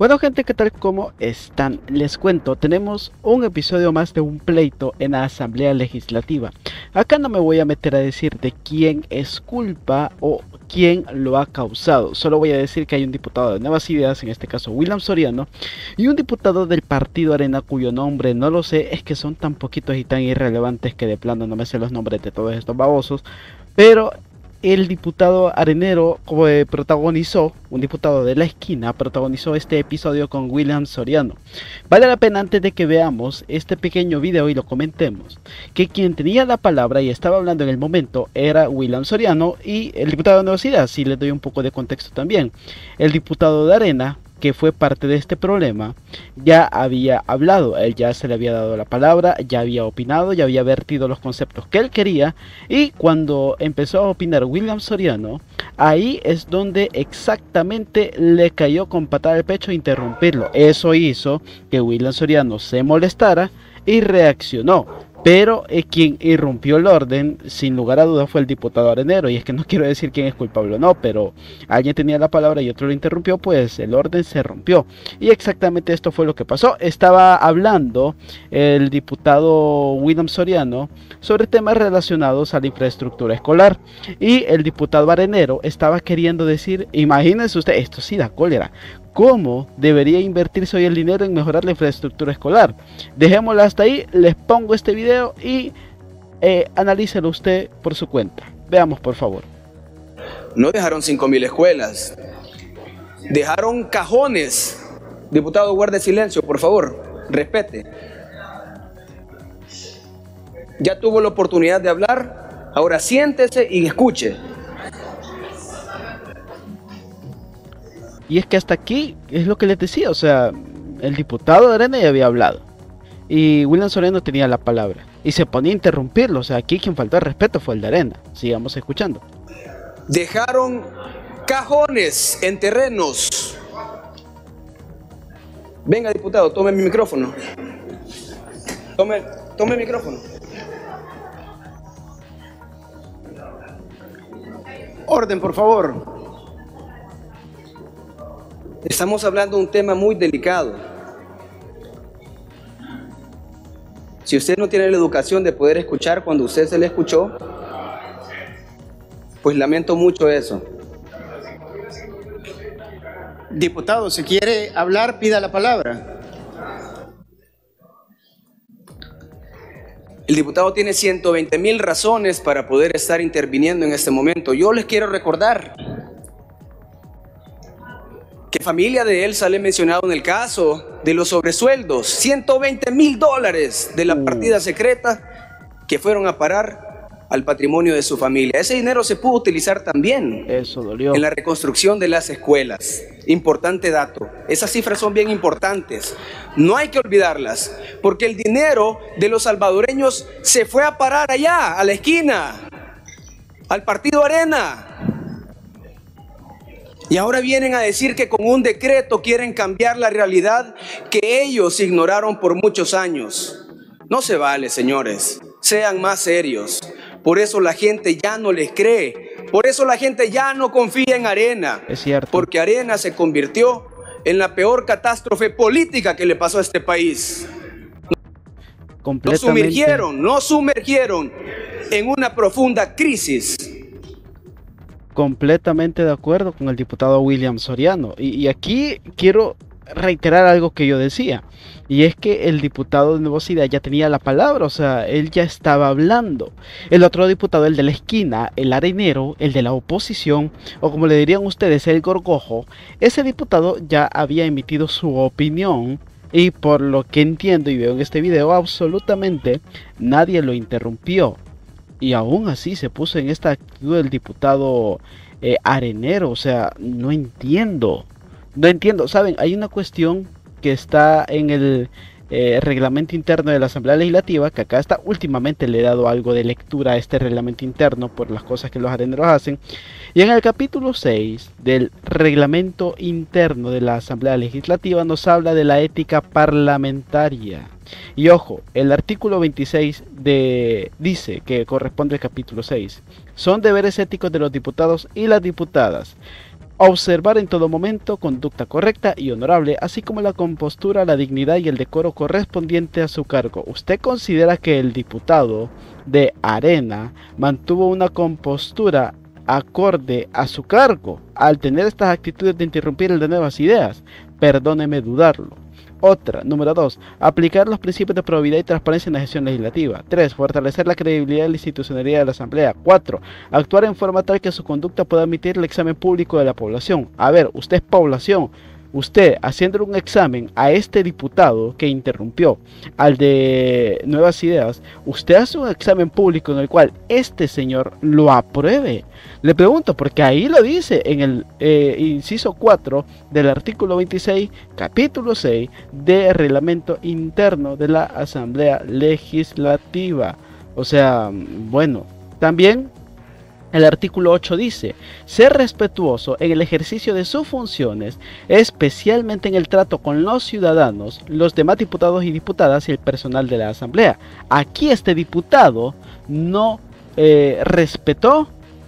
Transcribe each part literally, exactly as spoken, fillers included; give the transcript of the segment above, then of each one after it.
Bueno gente, ¿qué tal? ¿Cómo están? Les cuento, tenemos un episodio más de un pleito en la Asamblea Legislativa. Acá no me voy a meter a decir de quién es culpa o quién lo ha causado. Solo voy a decir que hay un diputado de Nuevas Ideas, en este caso William Soriano, y un diputado del Partido Arena cuyo nombre no lo sé, es que son tan poquitos y tan irrelevantes que de plano no me sé los nombres de todos estos babosos. Pero el diputado arenero eh, protagonizó, un diputado de la esquina, protagonizó este episodio con William Soriano. Vale la pena, antes de que veamos este pequeño video y lo comentemos, que quien tenía la palabra y estaba hablando en el momento era William Soriano y el diputado de Nuevas Ideas. Si les doy un poco de contexto también, el diputado de Arena, que fue parte de este problema, ya había hablado, él ya se le había dado la palabra, ya había opinado, ya había vertido los conceptos que él quería, y cuando empezó a opinar William Soriano, ahí es donde exactamente le cayó con patada al pecho a interrumpirlo. Eso hizo que William Soriano se molestara y reaccionó. Pero eh, quien irrumpió el orden, sin lugar a dudas, fue el diputado arenero. Y es que no quiero decir quién es culpable o no, pero alguien tenía la palabra y otro lo interrumpió, pues el orden se rompió. Y exactamente esto fue lo que pasó. Estaba hablando el diputado William Soriano sobre temas relacionados a la infraestructura escolar. Y el diputado arenero estaba queriendo decir, imagínense usted, esto sí da cólera, ¿cómo debería invertirse hoy el dinero en mejorar la infraestructura escolar? Dejémoslo hasta ahí, les pongo este video y eh, analícelo usted por su cuenta. Veamos, por favor. No dejaron cinco mil escuelas, dejaron cajones. Diputado, guarde silencio, por favor, respete. Ya tuvo la oportunidad de hablar, ahora siéntese y escuche. Y es que hasta aquí es lo que les decía, o sea, el diputado de Arena ya había hablado y William Soriano tenía la palabra y se ponía a interrumpirlo. O sea, aquí quien faltó el respeto fue el de Arena. Sigamos escuchando. Dejaron cajones en terrenos. Venga, diputado, tome mi micrófono. Tome, tome el micrófono. Orden, por favor. Estamos hablando de un tema muy delicado. Si usted no tiene la educación de poder escuchar cuando usted se le escuchó, pues lamento mucho eso. Diputado, si quiere hablar, pida la palabra. El diputado tiene ciento veinte mil razones para poder estar interviniendo en este momento. Yo les quiero recordar que familia de él sale mencionado en el caso de los sobresueldos, ciento veinte mil dólares de la partida secreta que fueron a parar al patrimonio de su familia. Ese dinero se pudo utilizar también Eso dolió. en la reconstrucción de las escuelas. Importante dato, esas cifras son bien importantes, no hay que olvidarlas, porque el dinero de los salvadoreños se fue a parar allá, a la esquina, al Partido Arena. Y ahora vienen a decir que con un decreto quieren cambiar la realidad que ellos ignoraron por muchos años. No se vale, señores. Sean más serios. Por eso la gente ya no les cree. Por eso la gente ya no confía en Arena. Es cierto. Porque Arena se convirtió en la peor catástrofe política que le pasó a este país. Nos sumergieron, nos sumergieron en una profunda crisis. Completamente de acuerdo con el diputado William Soriano. Y, y aquí quiero reiterar algo que yo decía. Y es que el diputado de Nuevas Ideas ya tenía la palabra. O sea, él ya estaba hablando. El otro diputado, el de la esquina, el arenero, el de la oposición, o como le dirían ustedes, el gorgojo, ese diputado ya había emitido su opinión. Y por lo que entiendo y veo en este video, absolutamente nadie lo interrumpió. Y aún así se puso en esta actitud del diputado eh, arenero. O sea, no entiendo. No entiendo. Saben, hay una cuestión que está en el eh, reglamento interno de la Asamblea Legislativa, que acá está. Últimamente le he dado algo de lectura a este reglamento interno por las cosas que los areneros hacen. Y en el capítulo seis del reglamento interno de la Asamblea Legislativa nos habla de la ética parlamentaria. Y ojo, el artículo veintiséis de, dice que corresponde al capítulo seis. Son deberes éticos de los diputados y las diputadas. Observar en todo momento conducta correcta y honorable, así como la compostura, la dignidad y el decoro correspondiente a su cargo. ¿Usted considera que el diputado de Arena mantuvo una compostura acorde a su cargo al tener estas actitudes de interrumpir el de nuevas ideas? Perdóneme dudarlo. Otra, número dos, aplicar los principios de probidad y transparencia en la gestión legislativa. tres. Fortalecer la credibilidad y la institucionalidad de la Asamblea. cuatro. Actuar en forma tal que su conducta pueda admitir el examen público de la población. A ver, usted es población. Usted, haciendo un examen a este diputado que interrumpió al de Nuevas Ideas, usted hace un examen público en el cual este señor lo apruebe. Le pregunto, porque ahí lo dice en el eh, inciso cuatro del artículo veintiséis, capítulo seis del reglamento interno de la Asamblea Legislativa. O sea, bueno, también el artículo ocho dice, ser respetuoso en el ejercicio de sus funciones, especialmente en el trato con los ciudadanos, los demás diputados y diputadas y el personal de la Asamblea. Aquí este diputado no eh, respetó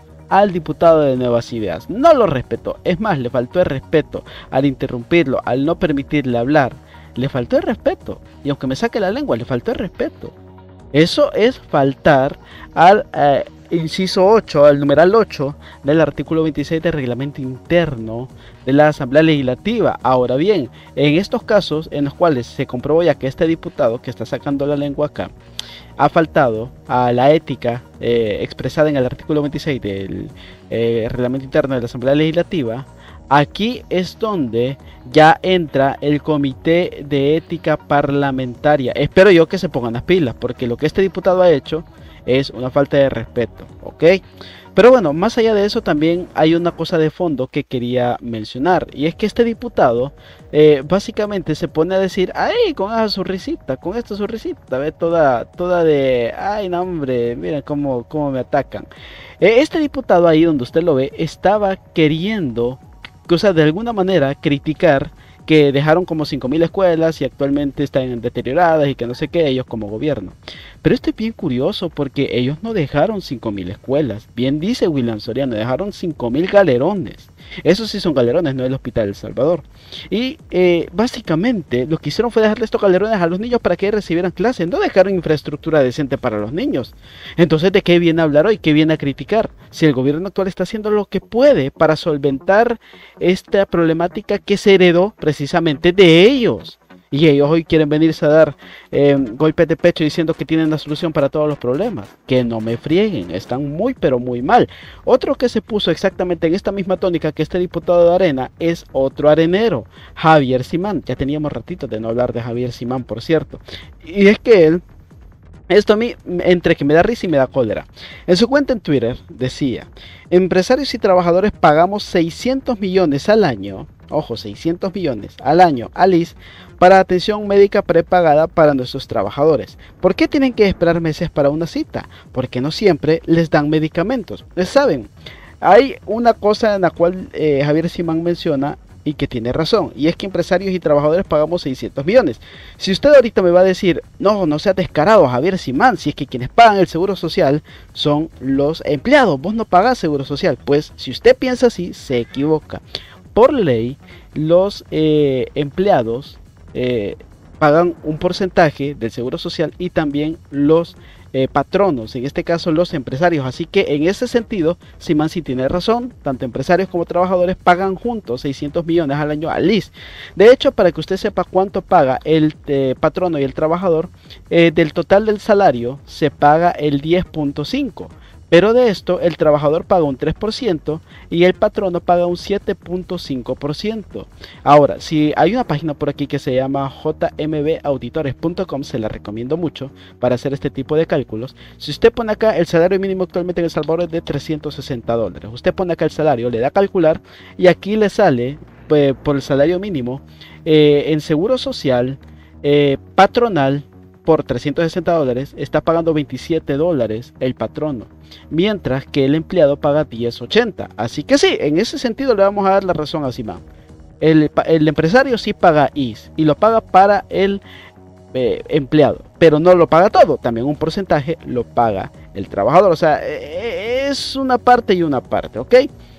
al diputado de Nuevas Ideas, no lo respetó, es más, le faltó el respeto al interrumpirlo, al no permitirle hablar, le faltó el respeto, y aunque me saque la lengua, le faltó el respeto. Eso es faltar al eh, inciso ocho, al numeral ocho del artículo veintiséis del reglamento interno de la Asamblea Legislativa. Ahora bien, en estos casos en los cuales se comprobó ya que este diputado que está sacando la lengua acá ha faltado a la ética eh, expresada en el artículo veintiséis del eh, reglamento interno de la Asamblea Legislativa, aquí es donde ya entra el Comité de Ética Parlamentaria. Espero yo que se pongan las pilas, porque lo que este diputado ha hecho es una falta de respeto, ¿ok? Pero bueno, más allá de eso también hay una cosa de fondo que quería mencionar, y es que este diputado eh, básicamente se pone a decir, ay, con esa sonrisita, con esta sonrisita, ve toda, toda de, ay, no hombre, miren cómo, cómo me atacan. Eh, este diputado ahí donde usted lo ve, estaba queriendo, o sea, de alguna manera criticar que dejaron como cinco mil escuelas y actualmente están deterioradas y que no sé qué, ellos como gobierno. Pero esto es bien curioso porque ellos no dejaron cinco mil escuelas. Bien dice William Soriano, dejaron cinco mil galerones. Esos sí son galerones, no el Hospital El Salvador. Y eh, básicamente lo que hicieron fue dejarle estos galerones a los niños para que recibieran clases. No dejaron infraestructura decente para los niños. Entonces, ¿de qué viene a hablar hoy? ¿Qué viene a criticar? Si el gobierno actual está haciendo lo que puede para solventar esta problemática que se heredó precisamente de ellos. Y ellos hoy quieren venirse a dar eh, golpes de pecho diciendo que tienen la solución para todos los problemas. Que no me frieguen, están muy pero muy mal. Otro que se puso exactamente en esta misma tónica que este diputado de Arena es otro arenero, Javier Simán. Ya teníamos ratito de no hablar de Javier Simán, por cierto. Y es que él, esto a mí entre que me da risa y me da cólera. En su cuenta en Twitter decía, empresarios y trabajadores pagamos seiscientos millones al año, ojo, seiscientos millones al año al I S para atención médica prepagada para nuestros trabajadores. ¿Por qué tienen que esperar meses para una cita? Porque no siempre les dan medicamentos. ¿Les saben? Hay una cosa en la cual eh, Javier Simán menciona y que tiene razón, y es que empresarios y trabajadores pagamos seiscientos millones. Si usted ahorita me va a decir, no, no seas descarado, Javier Simán, si es que quienes pagan el seguro social son los empleados, vos no pagás seguro social. Pues si usted piensa así, se equivoca. Por ley, los eh, empleados eh, pagan un porcentaje del seguro social y también los eh, patronos, en este caso los empresarios. Así que en ese sentido, Simán sí tiene razón, tanto empresarios como trabajadores pagan juntos seiscientos millones al año al I S. De hecho, para que usted sepa cuánto paga el eh, patrono y el trabajador, eh, del total del salario se paga el diez punto cinco. Pero de esto el trabajador paga un tres por ciento y el patrono paga un siete punto cinco por ciento. Ahora, si hay una página por aquí que se llama j m b auditores punto com, se la recomiendo mucho para hacer este tipo de cálculos. Si usted pone acá el salario mínimo actualmente en El Salvador es de trescientos sesenta dólares. Usted pone acá el salario, le da a calcular y aquí le sale pues, por el salario mínimo eh, en seguro social eh, patronal. Por trescientos sesenta dólares está pagando veintisiete dólares el patrono, mientras que el empleado paga diez ochenta. Así que sí, en ese sentido le vamos a dar la razón a Simán. El, el empresario sí paga I S y lo paga para el eh, empleado, pero no lo paga todo, también un porcentaje lo paga el trabajador. O sea, eh, es una parte y una parte, ¿ok?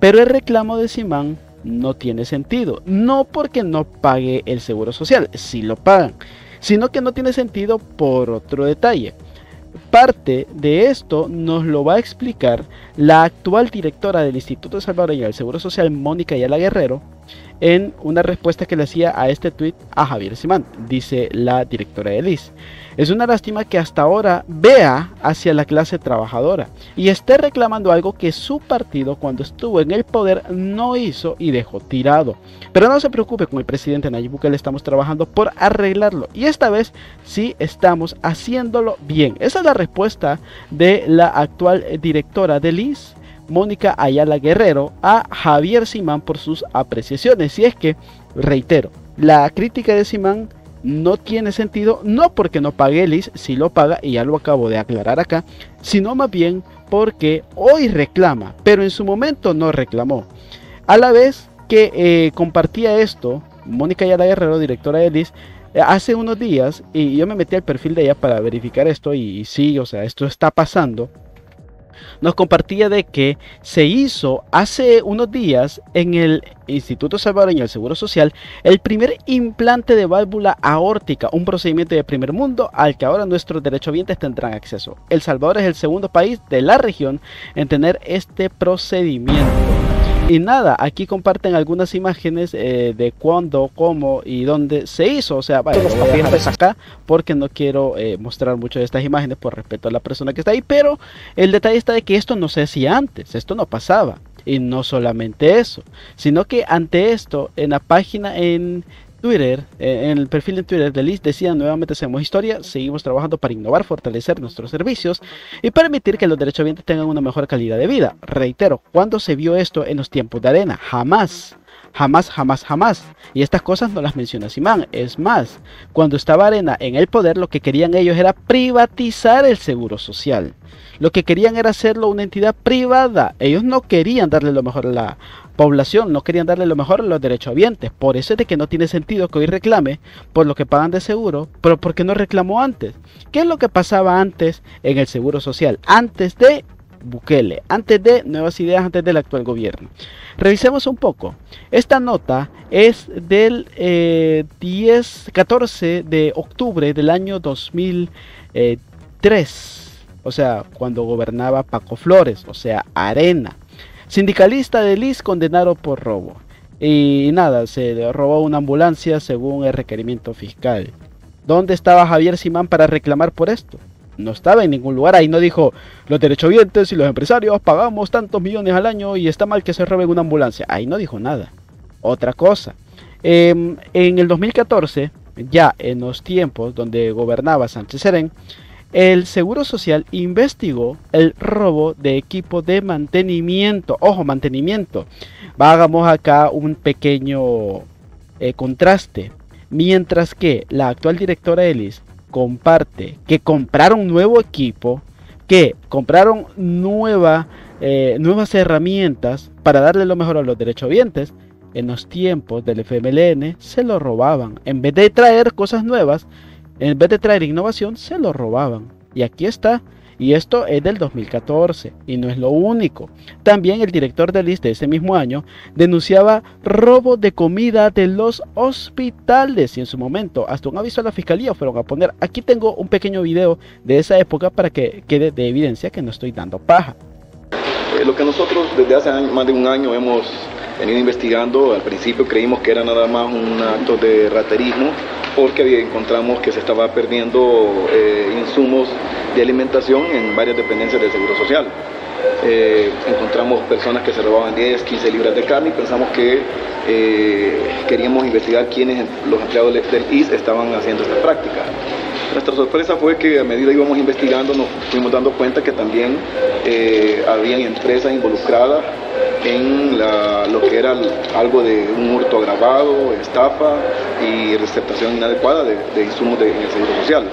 Pero el reclamo de Simán no tiene sentido, no porque no pague el seguro social, sí lo pagan, sino que no tiene sentido por otro detalle. Parte de esto nos lo va a explicar la actual directora del Instituto Salvadoreño del Seguro Social, Mónica Ayala Guerrero, en una respuesta que le hacía a este tuit a Javier Simán. Dice la directora del I S: es una lástima que hasta ahora vea hacia la clase trabajadora y esté reclamando algo que su partido cuando estuvo en el poder no hizo y dejó tirado. Pero no se preocupe, con el presidente Nayib Bukele estamos trabajando por arreglarlo y esta vez sí estamos haciéndolo bien. Esa es la respuesta de la actual directora del I S, Mónica Ayala Guerrero, a Javier Simán por sus apreciaciones. Y es que, reitero, la crítica de Simán no tiene sentido, no porque no pague el I S, si lo paga y ya lo acabo de aclarar acá, sino más bien porque hoy reclama, pero en su momento no reclamó. A la vez que eh, compartía esto, Mónica Ayala Guerrero, directora del I S, eh, hace unos días, y yo me metí al perfil de ella para verificar esto, y, y sí, o sea, esto está pasando. Nos compartía de que se hizo hace unos días en el Instituto Salvadoreño del Seguro Social el primer implante de válvula aórtica, un procedimiento de primer mundo al que ahora nuestros derechohabientes tendrán acceso. El Salvador es el segundo país de la región en tener este procedimiento. Y nada, aquí comparten algunas imágenes eh, de cuándo, cómo y dónde se hizo. O sea, vaya, lo voy a dejar acá porque no quiero eh, mostrar mucho de estas imágenes por respeto a la persona que está ahí. Pero el detalle está de que esto no se hacía antes, esto no pasaba. Y no solamente eso, sino que ante esto, en la página en Twitter, eh, en el perfil de Twitter de Liz, decían: nuevamente hacemos historia, seguimos trabajando para innovar, fortalecer nuestros servicios y permitir que los derechohabientes tengan una mejor calidad de vida. Reitero, ¿cuándo se vio esto en los tiempos de Arena? Jamás. Jamás, jamás, jamás. Y estas cosas no las menciona Simán. Es más, cuando estaba Arena en el poder, lo que querían ellos era privatizar el seguro social. Lo que querían era hacerlo una entidad privada. Ellos no querían darle lo mejor a la población, no querían darle lo mejor a los derechohabientes. Por eso es de que no tiene sentido que hoy reclame por lo que pagan de seguro, pero ¿por qué no reclamó antes? ¿Qué es lo que pasaba antes en el seguro social? Antes de Bukele, antes de Nuevas Ideas, antes del actual gobierno. Revisemos un poco. Esta nota es del eh, diez, catorce de octubre del año dos mil tres. O sea, cuando gobernaba Paco Flores, o sea, Arena. Sindicalista de Liz condenado por robo. Y nada, se le robó una ambulancia según el requerimiento fiscal. ¿Dónde estaba Javier Simán para reclamar por esto? No estaba en ningún lugar. Ahí no dijo: los derechohabientes y los empresarios pagamos tantos millones al año y está mal que se roben una ambulancia. Ahí no dijo nada. Otra cosa. Eh, en el dos mil catorce, ya en los tiempos donde gobernaba Sánchez Serén, el Seguro Social investigó el robo de equipo de mantenimiento. Ojo, mantenimiento. Hagamos acá un pequeño eh, contraste. Mientras que la actual directora de L I S comparte que compraron nuevo equipo, que compraron nueva, eh, nuevas herramientas para darle lo mejor a los derechohabientes, en los tiempos del F M L N se lo robaban. En vez de traer cosas nuevas, en vez de traer innovación, se lo robaban. Y aquí está. Y esto es del dos mil catorce. Y no es lo único. También el director del I S de ese mismo año denunciaba robo de comida de los hospitales. Y en su momento, hasta un aviso a la fiscalía fueron a poner. Aquí tengo un pequeño video de esa época para que quede de evidencia que no estoy dando paja. Eh, lo que nosotros desde hace año, más de un año hemos venido investigando, al principio creímos que era nada más un acto de raterismo, porque encontramos que se estaba perdiendo eh, insumos de alimentación en varias dependencias del Seguro Social. Eh, encontramos personas que se robaban diez, quince libras de carne y pensamos que eh, queríamos investigar quiénes, los empleados del I S, estaban haciendo esta práctica. Nuestra sorpresa fue que a medida que íbamos investigando nos fuimos dando cuenta que también eh, habían empresas involucradas en la, lo que era algo de un hurto agravado, estafa y receptación inadecuada de, de insumos de, en el Seguro Social.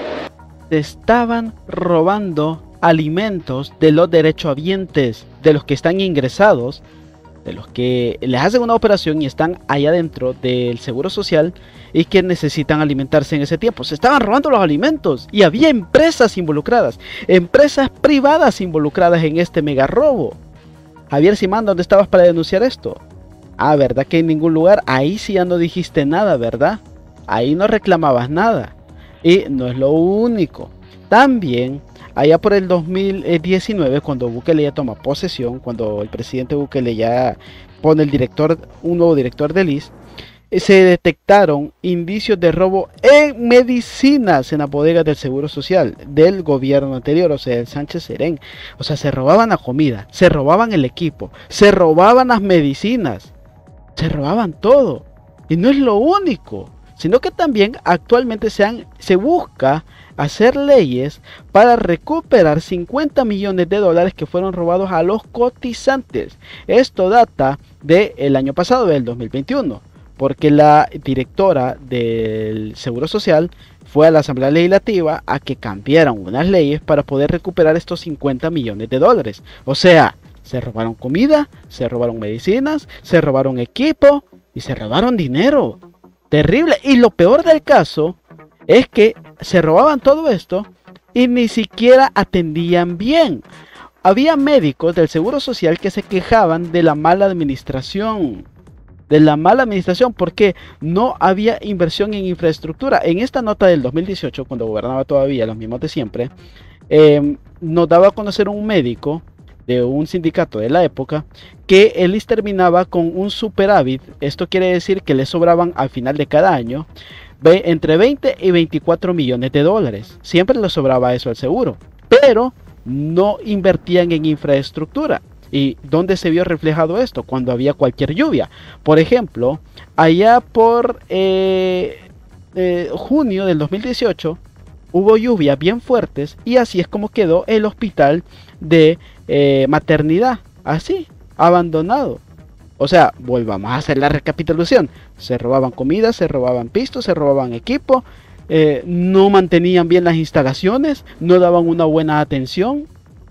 Estaban robando alimentos de los derechohabientes, de los que están ingresados, de los que les hacen una operación y están allá dentro del Seguro Social y que necesitan alimentarse en ese tiempo. Se estaban robando los alimentos y había empresas involucradas, empresas privadas involucradas en este mega robo. Javier Simán, ¿dónde estabas para denunciar esto? Ah, ¿verdad que en ningún lugar? Ahí sí ya no dijiste nada, ¿verdad? Ahí no reclamabas nada. Y no es lo único. También, allá por el dos mil diecinueve, cuando Bukele ya toma posesión, cuando el presidente Bukele ya pone el director, un nuevo director del I S S, se detectaron indicios de robo en medicinas en las bodegas del Seguro Social del gobierno anterior, o sea, el Sánchez Serén. O sea, se robaban la comida, se robaban el equipo, se robaban las medicinas, se robaban todo. Y no es lo único, sino que también actualmente se, han, se busca hacer leyes para recuperar cincuenta millones de dólares que fueron robados a los cotizantes. Esto data del año pasado, del dos mil veintiuno. Porque la directora del Seguro Social fue a la Asamblea Legislativa a que cambiaran unas leyes para poder recuperar estos cincuenta millones de dólares. O sea, se robaron comida, se robaron medicinas, se robaron equipo y se robaron dinero. Terrible. Y lo peor del caso es que se robaban todo esto y ni siquiera atendían bien. Había médicos del Seguro Social que se quejaban de la mala administración. de la mala administración porque no había inversión en infraestructura. En esta nota del dos mil dieciocho, cuando gobernaba todavía los mismos de siempre, eh, nos daba a conocer un médico de un sindicato de la época que el I S S S terminaba con un superávit. Esto quiere decir que le sobraban al final de cada año entre veinte y veinticuatro millones de dólares. Siempre le sobraba eso al seguro, pero no invertían en infraestructura. ¿Y dónde se vio reflejado esto? Cuando había cualquier lluvia. Por ejemplo, allá por eh, eh, junio del dos mil dieciocho hubo lluvias bien fuertes y así es como quedó el hospital de eh, maternidad. Así, abandonado. O sea, volvamos a hacer la recapitulación. Se robaban comida, se robaban pistos, se robaban equipo, eh, no mantenían bien las instalaciones, no daban una buena atención.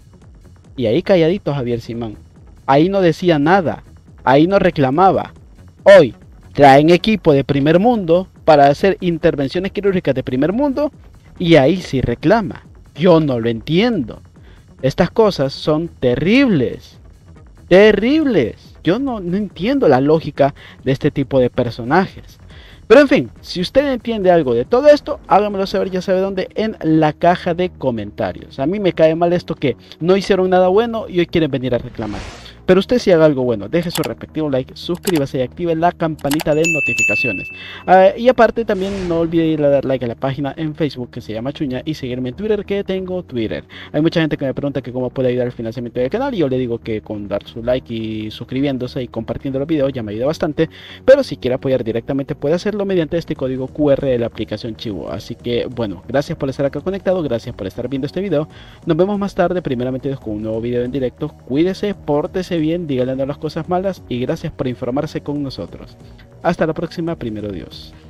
Y ahí calladito Javier Simán. Ahí no decía nada. Ahí no reclamaba. Hoy traen equipo de primer mundo para hacer intervenciones quirúrgicas de primer mundo. Y ahí sí reclama. Yo no lo entiendo. Estas cosas son terribles. Terribles. Yo no, no entiendo la lógica de este tipo de personajes. Pero en fin, si usted entiende algo de todo esto, hágamelo saber, ya sabe dónde, en la caja de comentarios. A mí me cae mal esto que no hicieron nada bueno y hoy quieren venir a reclamar. Pero usted si haga algo bueno, deje su respectivo like, suscríbase y active la campanita de notificaciones. Uh, y aparte también no olvide ir a dar like a la página en Facebook que se llama Chuña y seguirme en Twitter que tengo Twitter. Hay mucha gente que me pregunta que cómo puede ayudar al financiamiento del canal y yo le digo que con dar su like y suscribiéndose y compartiendo los videos ya me ayuda bastante. Pero si quiere apoyar directamente puede hacerlo mediante este código Q R de la aplicación Chivo. Así que bueno, gracias por estar acá conectado, gracias por estar viendo este video. Nos vemos más tarde, primeramente con un nuevo video en directo. Cuídese, pórtese bien, díganle no las cosas malas y gracias por informarse con nosotros. Hasta la próxima, primero Dios.